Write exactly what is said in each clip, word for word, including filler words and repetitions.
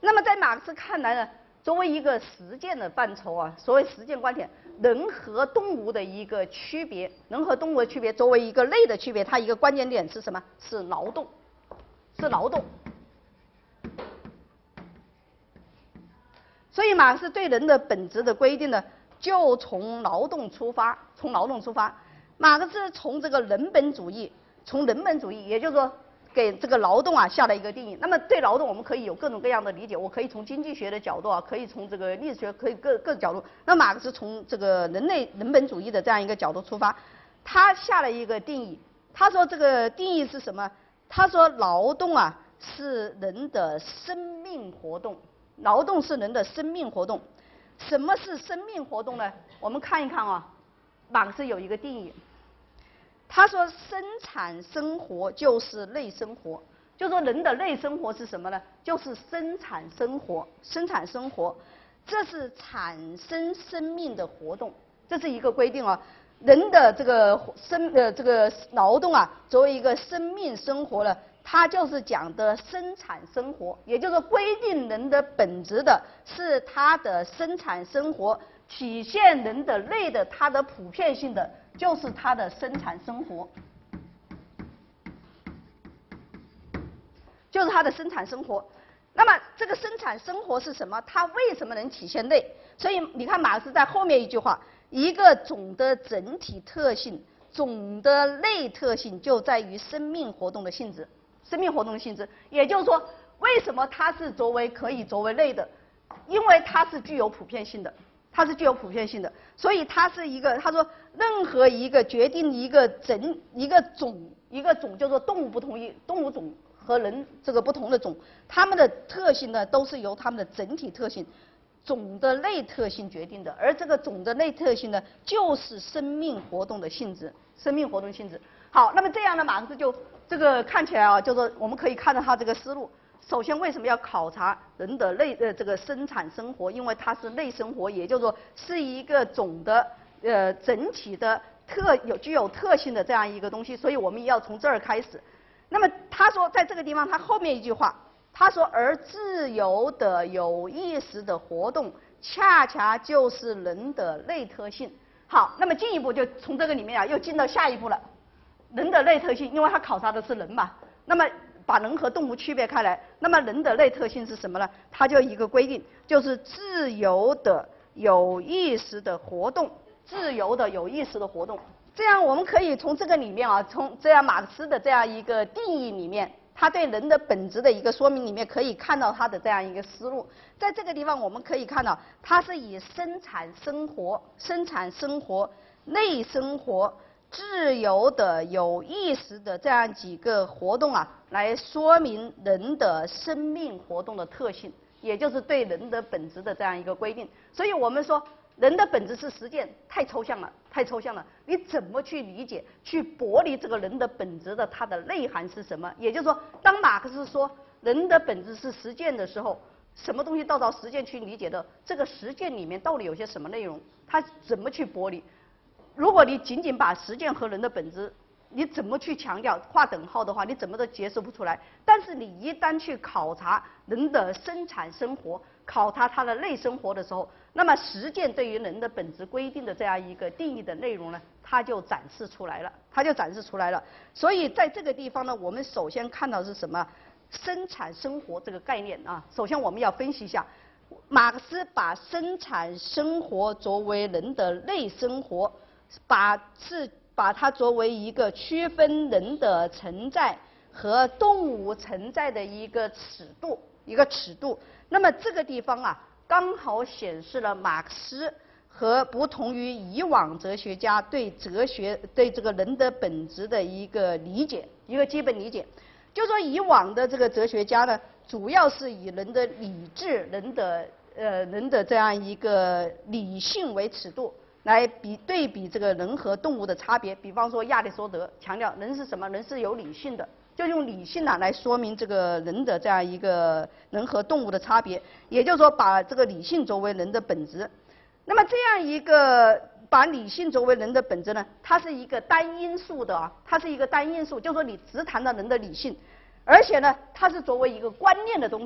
那么在马克思看来呢，作为一个实践的范畴啊，所谓实践观点，人和动物的一个区别，人和动物的区别，作为一个类的区别，它一个关键点是什么？是劳动，是劳动。所以马克思对人的本质的规定呢，就从劳动出发，从劳动出发。马克思从这个人本主义，从人本主义，也就是说给这个劳动啊下了一个定义。那么对劳动我们可以有各种各样的理解，我可以从经济学的角度啊，可以从这个历史学，可以各各角度。那马克思从这个人类人本主义的这样一个角度出发，他下了一个定义。他说这个定义是什么？他说劳动啊是人的生命活动。劳动是人的生命活动。什么是生命活动呢？我们看一看啊，马克思有一个定义。他说，生产生活就是类生活，就说人的类生活是什么呢？就是生产生活，生产生活，这是产生生命的活动，这是一个规定啊。人的这个生呃这个劳动啊，作为一个生命生活呢，它就是讲的生产生活，也就是说规定人的本质的是它的生产生活，体现人的类的它的普遍性的就是它的生产生活，就是它的生产生活。那么这个生产生活是什么？它为什么能体现类？所以你看马克思在后面一句话，一个总的整体特性，总的类特性就在于生命活动的性质。生命活动的性质，也就是说，为什么它是作为可以作为类的？因为它是具有普遍性的，它是具有普遍性的，所以它是一个。他说，任何一个决定一个整一个种一个种，叫做动物不同意动物种和人这个不同的种，它们的特性呢，都是由它们的整体特性、总的类特性决定的。而这个总的类特性呢，就是生命活动的性质，生命活动性质。好，那么这样呢，马克思就。这个看起来啊，就是我们可以看到他这个思路。首先，为什么要考察人的类呃这个生产生活？因为它是类生活，也就是说是一个总的呃整体的特有具有特性的这样一个东西，所以我们要从这儿开始。那么他说，在这个地方，他后面一句话，他说，而自由的有意识的活动，恰恰就是人的类特性。好，那么进一步就从这个里面啊，又进到下一步了。人的类特性，因为它考察的是人嘛，那么把人和动物区别开来，那么人的类特性是什么呢？它就一个规定，就是自由的有意识的活动，自由的有意识的活动。这样我们可以从这个里面啊，从这样马克思的这样一个定义里面，他对人的本质的一个说明里面，可以看到他的这样一个思路。在这个地方我们可以看到，它是以生产生活、生产生活、类生活。自由的、有意识的这样几个活动啊，来说明人的生命活动的特性，也就是对人的本质的这样一个规定。所以我们说，人的本质是实践，太抽象了，太抽象了。你怎么去理解、去剥离这个人的本质的它的内涵是什么？也就是说，当马克思说人的本质是实践的时候，什么东西到到实践去理解的？这个实践里面到底有些什么内容？它怎么去剥离？如果你仅仅把实践和人的本质，你怎么去强调划等号的话，你怎么都解释不出来。但是你一旦去考察人的生产生活，考察他的类生活的时候，那么实践对于人的本质规定的这样一个定义的内容呢，它就展示出来了，它就展示出来了。所以在这个地方呢，我们首先看到是什么？生产生活这个概念啊，首先我们要分析一下。马克思把生产生活作为人的类生活。把是把它作为一个区分人的存在和动物存在的一个尺度，一个尺度。那么这个地方啊，刚好显示了马克思和不同于以往哲学家对哲学对这个人的本质的一个理解，一个基本理解。就说以往的这个哲学家呢，主要是以人的理智、人的呃人的这样一个理性为尺度。来比对比这个人和动物的差别，比方说亚里士多德强调人是什么？人是有理性的，就用理性呢来说明这个人的这样一个人和动物的差别，也就是说把这个理性作为人的本质。那么这样一个把理性作为人的本质呢，它是一个单因素的啊，它是一个单因素，就是说你只谈到人的理性，而且呢它是作为一个观念的东西，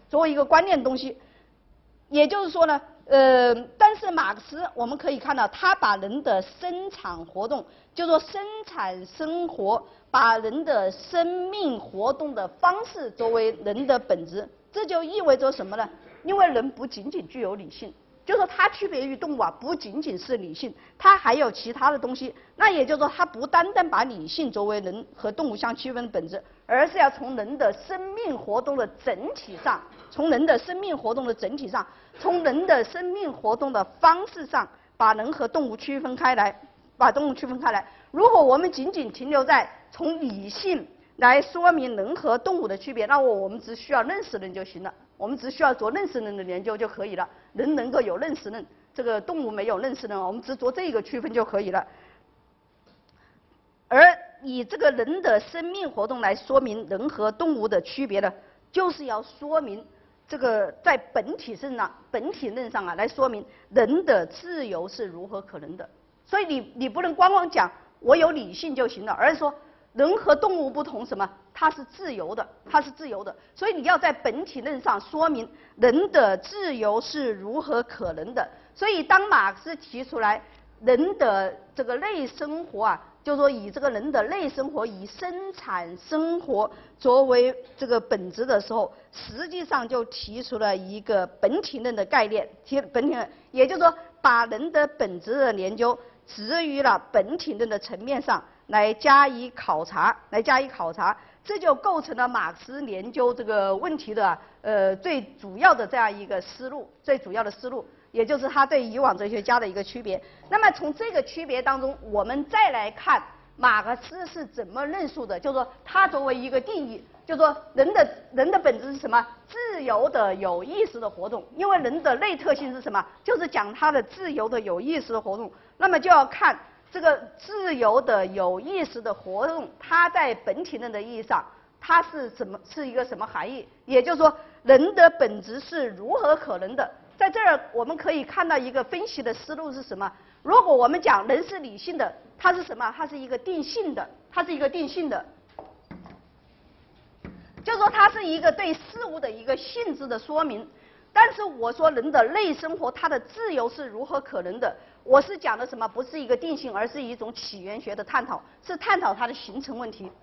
作为一个观念的东西。也就是说呢，呃，但是马克思我们可以看到，他把人的生产活动，就说生产生活，把人的生命活动的方式作为人的本质。这就意味着什么呢？因为人不仅仅具有理性，就说它区别于动物啊，不仅仅是理性，它还有其他的东西。那也就是说，它不单单把理性作为人和动物相区分的本质，而是要从人的生命活动的整体上，从人的生命活动的整体上，从人的生命活动的方式上，把人和动物区分开来，把动物区分开来。如果我们仅仅停留在从理性来说明人和动物的区别，那我我们只需要认识论就行了，我们只需要做认识论的研究就可以了。人能够有认识论，这个动物没有认识论，我们只做这个区分就可以了。而以这个人的生命活动来说明人和动物的区别呢，就是要说明这个在本体上啊，本体论上啊来说明人的自由是如何可能的。所以你你不能光光讲我有理性就行了，而是说人和动物不同，什么？它是自由的，它是自由的。所以你要在本体论上说明人的自由是如何可能的。所以当马克思提出来人的这个类生活啊，就是说以这个人的类生活，以生产生活作为这个本质的时候，实际上就提出了一个本体论的概念，提本体论，也就是说把人的本质的研究置于了本体论的层面上来加以考察，来加以考察，这就构成了马克思研究这个问题的呃最主要的这样一个思路，最主要的思路，也就是他对以往哲学家的一个区别。那么从这个区别当中，我们再来看马克思是怎么论述的，就是说他作为一个定义，就是说人的人的本质是什么？自由的有意识的活动。因为人的类特性是什么？就是讲他的自由的有意识的活动。那么就要看这个自由的有意识的活动，它在本体论的意义上，它是什么？是一个什么含义？也就是说，人的本质是如何可能的？在这儿我们可以看到一个分析的思路是什么？如果我们讲人是理性的，它是什么？它是一个定性的，它是一个定性的，就是说它是一个对事物的一个性质的说明。但是我说人的类生活，它的自由是如何可能的？我是讲的什么？不是一个定性，而是一种起源学的探讨，是探讨它的形成问题。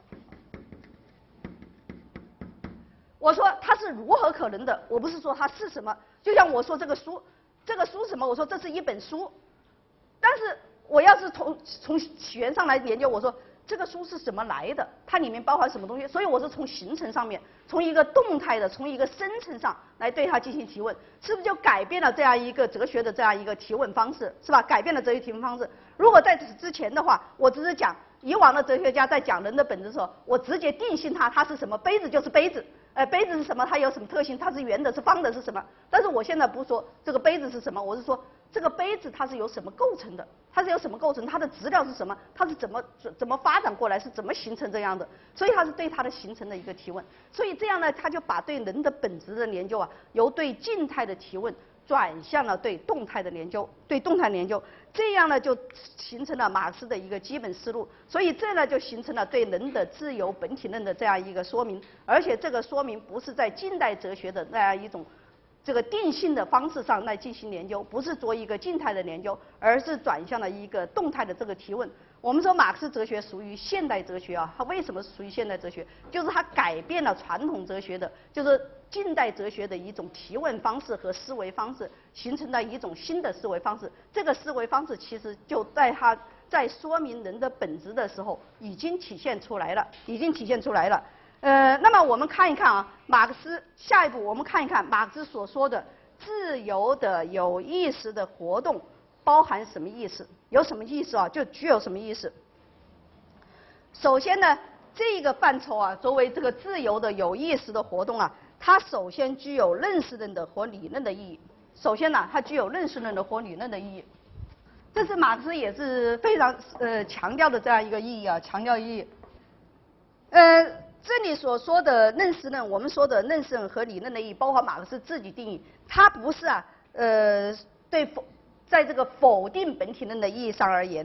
我说它是如何可能的，我不是说它是什么。就像我说这个书，这个书什么？我说这是一本书，但是我要是从从起源上来研究，我说这个书是怎么来的？它里面包含什么东西？所以我是从形成上面，从一个动态的，从一个生成上来对它进行提问，是不是就改变了这样一个哲学的这样一个提问方式，是吧？改变了哲学提问方式。如果在此之前的话，我只是讲以往的哲学家在讲人的本质的时候，我直接定性它，它是什么？杯子就是杯子。呃，杯子是什么？它有什么特性？它是圆的，是方的，是什么？但是我现在不说这个杯子是什么，我是说这个杯子它是由什么构成的？它是由什么构成？它的质料是什么？它是怎么怎么发展过来？是怎么形成这样的？所以它是对它的形成的一个提问。所以这样呢，他就把对人的本质的研究啊，由对静态的提问转向了对动态的研究，对动态的研究，这样呢就形成了马克思的一个基本思路。所以这呢就形成了对人的自由本体论的这样一个说明，而且这个说明不是在近代哲学的那样一种这个定性的方式上来进行研究，不是做一个静态的研究，而是转向了一个动态的这个提问。我们说马克思哲学属于现代哲学啊，它为什么属于现代哲学？就是它改变了传统哲学的，就是近代哲学的一种提问方式和思维方式，形成了一种新的思维方式。这个思维方式其实就在它在说明人的本质的时候已经体现出来了，已经体现出来了。呃，那么我们看一看啊，马克思下一步我们看一看马克思所说的自由的有意识的活动包含什么意思？有什么意思啊？就具有什么意思？首先呢，这个范畴啊，作为这个自由的有意识的活动啊，它首先具有认识论的和理论的意义。首先呢，它具有认识论的和理论的意义，这是马克思也是非常呃强调的这样一个意义啊，强调意义。呃，这里所说的认识论，我们说的认识论和理论的意义，包括马克思自己定义，它不是啊呃对否在这个否定本体论的意义上而言的，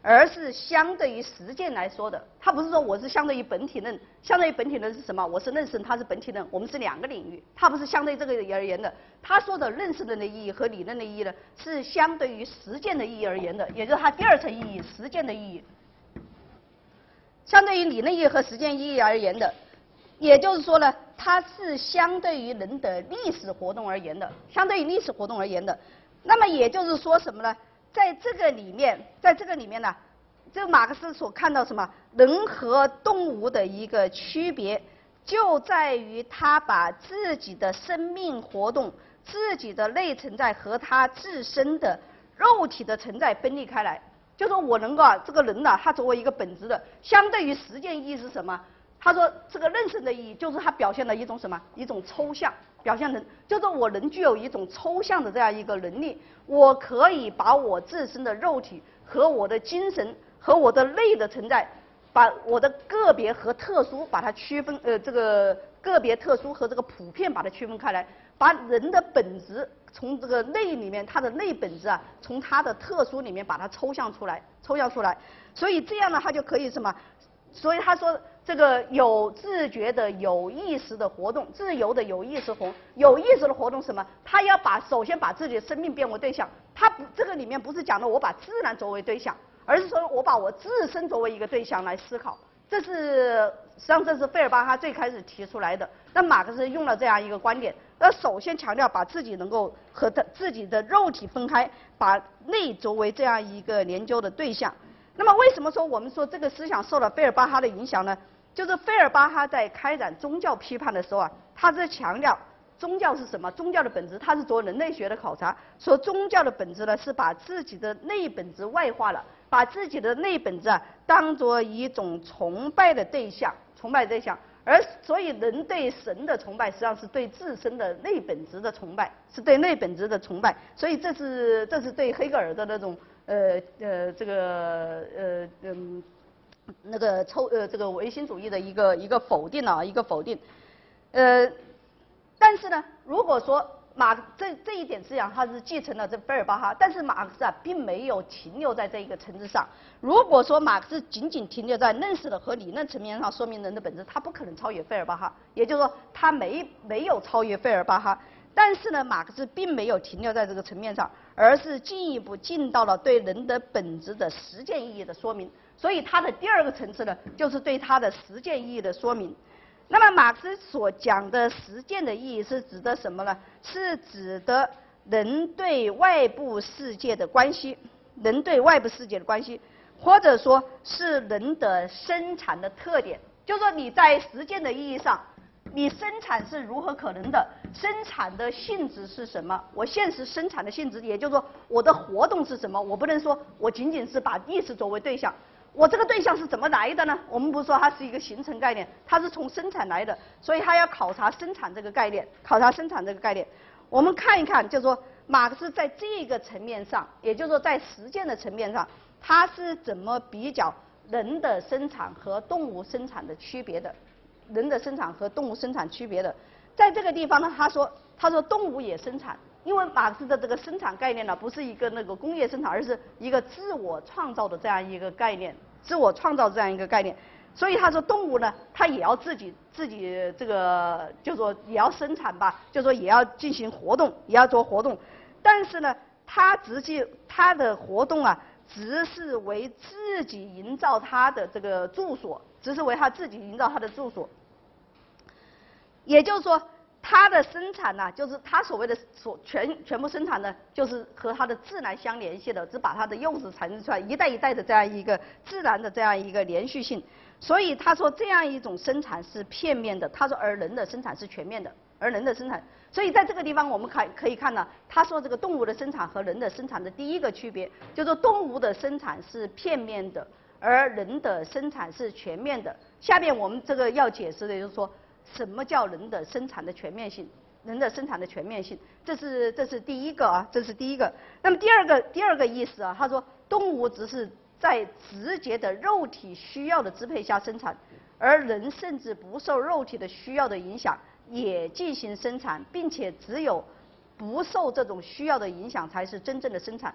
而是相对于实践来说的。它不是说我是相对于本体论，相对于本体论是什么？我是认识论，它是本体论，我们是两个领域，它不是相对这个而言的。他说的认识论的意义和理论的意义呢，是相对于实践的意义而言的，也就是它第二层意义，实践的意义。相对于理论意义和实践意义而言的，也就是说呢，它是相对于人的历史活动而言的，相对于历史活动而言的。那么也就是说什么呢？在这个里面，在这个里面呢，这个马克思所看到什么人和动物的一个区别，就在于他把自己的生命活动、自己的内存在和他自身的肉体的存在分离开来。就说我能够啊，这个人呢、啊，他作为一个本质的，相对于实践意义是什么？他说这个认识的意义就是它表现了一种什么？一种抽象，表现人，就是我人具有一种抽象的这样一个能力，我可以把我自身的肉体和我的精神和我的内的存在，把我的个别和特殊把它区分，呃，这个个别特殊和这个普遍把它区分开来，把人的本质从这个内里面，它的内本质啊，从它的特殊里面把它抽象出来，抽象出来，所以这样呢，它就可以什么？所以他说这个有自觉的、有意识的活动，自由的有意识活动，有意识的活动什么？他要把首先把自己的生命变为对象，他不这个里面不是讲的我把自然作为对象，而是说我把我自身作为一个对象来思考。这是实际上这是费尔巴哈最开始提出来的。那马克思用了这样一个观点，那首先强调把自己能够和他自己的肉体分开，把内作为这样一个研究的对象。那么为什么说我们说这个思想受了费尔巴哈的影响呢？就是费尔巴哈在开展宗教批判的时候啊，他是强调宗教是什么？宗教的本质，他是做人类学的考察，说宗教的本质呢是把自己的内本质外化了，把自己的内本质啊当作一种崇拜的对象，崇拜对象。而所以人对神的崇拜，实际上是对自身的内本质的崇拜，是对内本质的崇拜。所以这是这是对黑格尔的那种呃呃这个呃嗯那个抽呃这个唯心主义的一个一个否定啊，一个否定。呃，但是呢，如果说马这这一点思想它是继承了这费尔巴哈，但是马克思啊并没有停留在这一个层次上。如果说马克思仅仅停留在认识的和理论层面上说明人的本质，他不可能超越费尔巴哈，也就是说他没没有超越费尔巴哈。但是呢，马克思并没有停留在这个层面上，而是进一步进到了对人的本质的实践意义的说明。所以他的第二个层次呢，就是对他的实践意义的说明。那么马克思所讲的实践的意义是指的什么呢？是指的人对外部世界的关系，人对外部世界的关系，或者说是人的生产的特点。就是说你在实践的意义上，你生产是如何可能的？生产的性质是什么？我现实生产的性质，也就是说我的活动是什么？我不能说我仅仅是把意识作为对象。我这个对象是怎么来的呢？我们不是说它是一个形成概念，它是从生产来的，所以它要考察生产这个概念，考察生产这个概念。我们看一看，就是说马克思在这个层面上，也就是说在实践的层面上，他是怎么比较人的生产和动物生产的区别的？人的生产和动物生产区别的，在这个地方呢，他说，他说动物也生产。因为马克思的这个生产概念呢，不是一个那个工业生产，而是一个自我创造的这样一个概念，自我创造这样一个概念。所以他说动物呢，它也要自己自己这个，就说也要生产吧，就说也要进行活动，也要做活动。但是呢，它直接它的活动啊，只是为自己营造它的这个住所，只是为他自己营造他的住所。也就是说，它的生产呢、啊，就是它所谓的所全全部生产呢，就是和它的自然相联系的，只把它的幼子产生出来，一代一代的这样一个自然的这样一个连续性。所以他说这样一种生产是片面的，他说而人的生产是全面的，而人的生产。所以在这个地方我们看可以看到，他说这个动物的生产和人的生产的第一个区别，就是说动物的生产是片面的，而人的生产是全面的。下面我们这个要解释的就是说，什么叫人的生产的全面性？人的生产的全面性，这是这是第一个啊，这是第一个。那么第二个第二个意思啊，他说动物只是在直接的肉体需要的支配下生产，而人甚至不受肉体的需要的影响也进行生产，并且只有不受这种需要的影响才是真正的生产。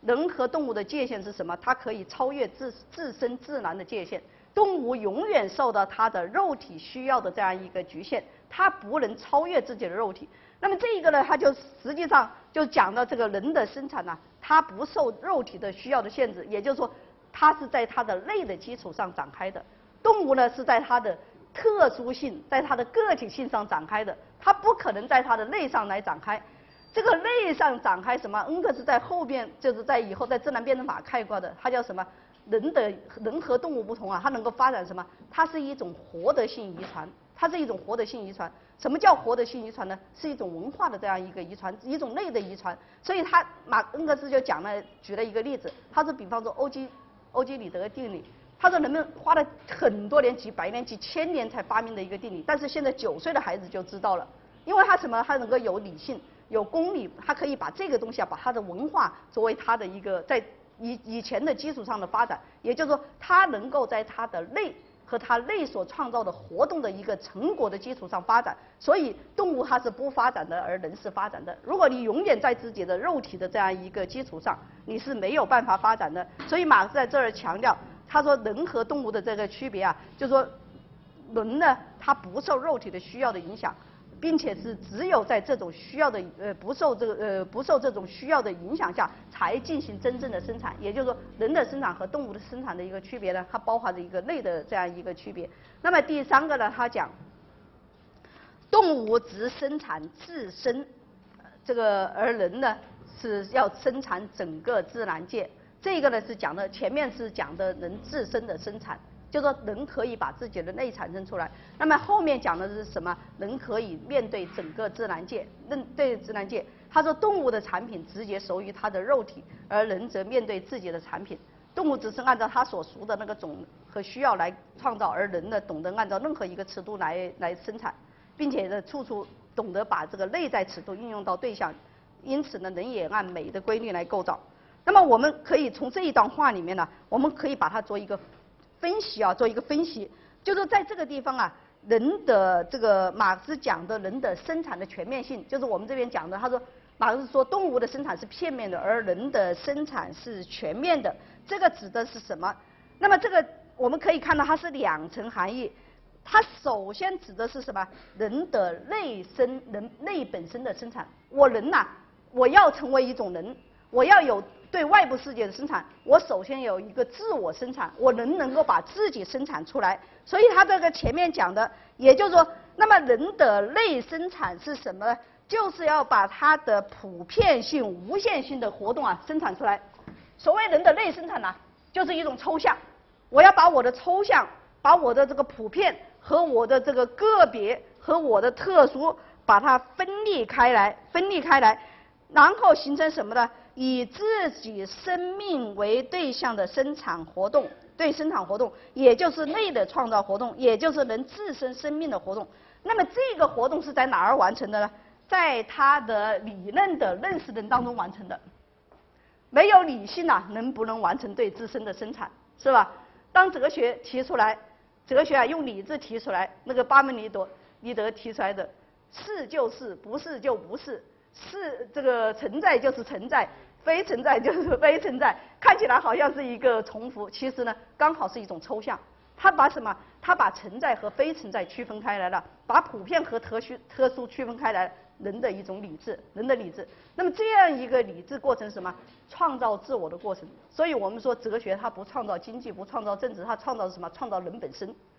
人和动物的界限是什么？它可以超越自自身自然的界限。动物永远受到它的肉体需要的这样一个局限，它不能超越自己的肉体。那么这一个呢，它就实际上就讲到这个人的生产呢、啊，它不受肉体的需要的限制，也就是说，它是在它的类的基础上展开的。动物呢是在它的特殊性，在它的个体性上展开的，它不可能在它的类上来展开。这个类上展开什么？恩格斯在后边就是在以后在自然辩证法概括的，它叫什么？人的人和动物不同啊，它能够发展什么？它是一种活得性遗传，它是一种活得性遗传。什么叫活得性遗传呢？是一种文化的这样一个遗传，一种类的遗传。所以他马恩格斯就讲了，举了一个例子，他说，比方说欧几欧几里得定理，他说人们花了很多年、几百年、几千年才发明的一个定理，但是现在九岁的孩子就知道了，因为他什么？他能够有理性、有公理，他可以把这个东西啊，把他的文化作为他的一个在。以以前的基础上的发展，也就是说，它能够在它的类和它类所创造的活动的一个成果的基础上发展。所以，动物它是不发展的，而人是发展的。如果你永远在自己的肉体的这样一个基础上，你是没有办法发展的。所以，马克思在这儿强调，他说人和动物的这个区别啊，就是说，人呢，它不受肉体的需要的影响。并且是只有在这种需要的呃不受这个呃不受这种需要的影响下，才进行真正的生产。也就是说，人的生产和动物的生产的一个区别呢，它包含着一个类的这样一个区别。那么第三个呢，他讲，动物只生产自身，这个而人呢是要生产整个自然界。这个呢是讲的前面是讲的人自身的生产。就是说，人可以把自己的类产生出来。那么后面讲的是什么？人可以面对整个自然界，面对自然界。他说，动物的产品直接属于它的肉体，而人则面对自己的产品。动物只是按照它所属的那个种和需要来创造，而人呢，懂得按照任何一个尺度来来生产，并且呢，处处懂得把这个内在尺度应用到对象。因此呢，人也按美的规律来构造。那么我们可以从这一段话里面呢，我们可以把它做一个。分析啊，做一个分析，就是在这个地方啊，人的这个马克思讲的人的生产的全面性，就是我们这边讲的，他说马克思说动物的生产是片面的，而人的生产是全面的。这个指的是什么？那么这个我们可以看到它是两层含义。它首先指的是什么？人的内生，人内本身的生产。我人呐、啊，我要成为一种人，我要有。对外部世界的生产，我首先有一个自我生产，我能能够把自己生产出来。所以他这个前面讲的，也就是说，那么人的内生产是什么呢？就是要把它的普遍性、无限性的活动啊生产出来。所谓人的内生产呢、啊，就是一种抽象，我要把我的抽象、把我的这个普遍和我的这个个别和我的特殊，把它分离开来，分离开来，然后形成什么呢？以自己生命为对象的生产活动，对生产活动，也就是内的创造活动，也就是人自身生命的活动。那么这个活动是在哪儿完成的呢？在他的理论的认识人当中完成的。没有理性啊，能不能完成对自身的生产，是吧？当哲学提出来，哲学啊用理智提出来，那个巴门尼德尼德提出来的是就是，不是就不是。是这个存在就是存在，非存在就是非存在，看起来好像是一个重复，其实呢刚好是一种抽象。他把什么？他把存在和非存在区分开来了，把普遍和特殊特殊区分开来，人的一种理智，人的理智。那么这样一个理智过程是什么？创造自我的过程。所以我们说哲学它不创造经济，不创造政治，它创造什么？创造人本身。